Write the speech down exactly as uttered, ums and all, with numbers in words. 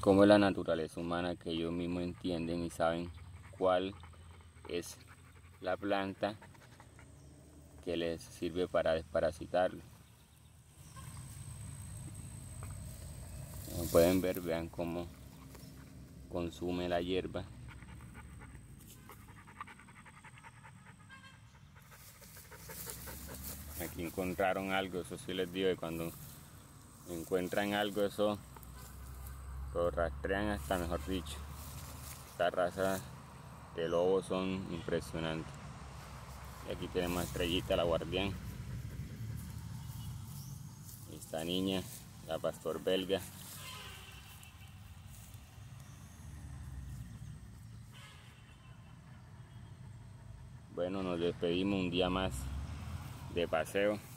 Como es la naturaleza humana, que ellos mismos entienden y saben cuál es la planta que les sirve para desparasitarlo. Como pueden ver, vean cómo consume la hierba. Aquí encontraron algo, eso sí les digo, que cuando encuentran algo, eso lo rastrean hasta, mejor dicho. Estas razas de lobos son impresionantes. Y aquí tenemos a Estrellita, la guardián. Esta niña, la pastor belga. Bueno, nos despedimos un día más de paseo.